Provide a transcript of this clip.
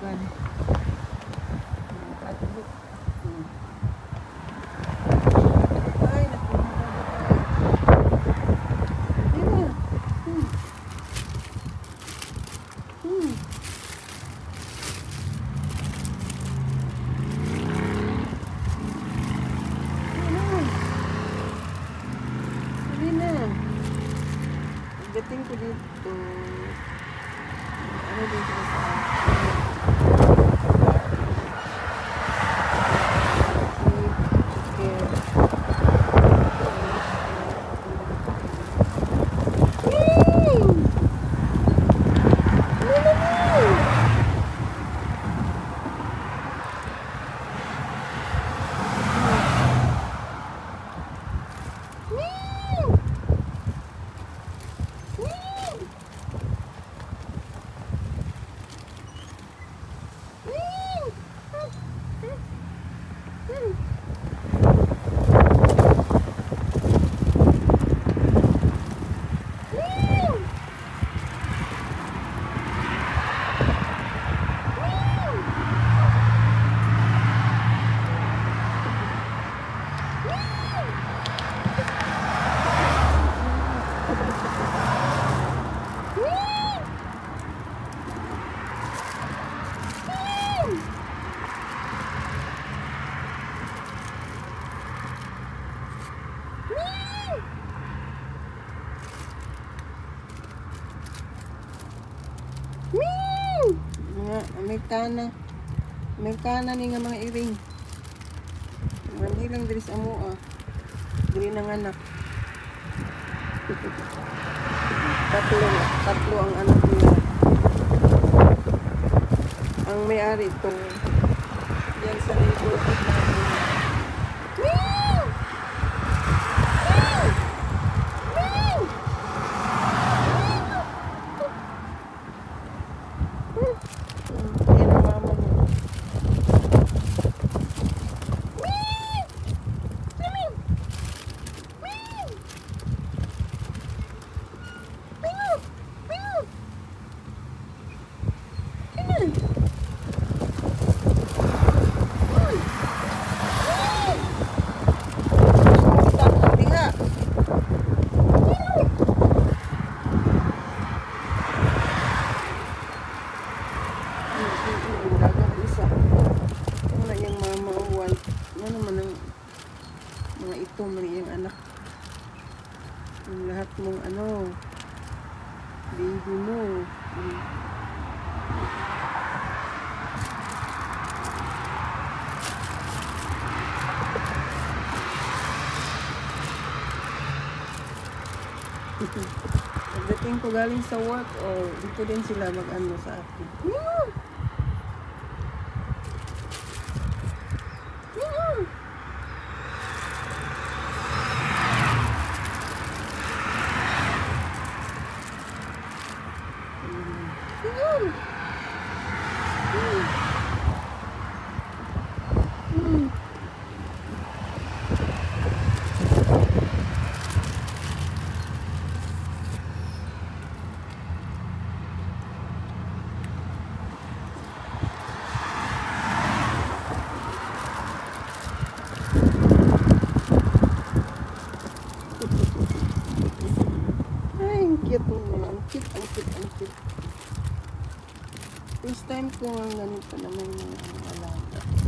naman. Tatlo. Ay, dating ko dito, ano din sila sa Amerikana ni nga mga iring. Mandi lang diri sa amo diri nang anak. Tatlo ang anak nila. Ang may-ari ito. Yan sa neighborhood namin. Mga ito, mga anak. Yung lahat mong baby mo. Pagdating ko galing sa work, dito din sila mag-ano sa akin. Ang cute. First time ko ang ganito naman yung alaga.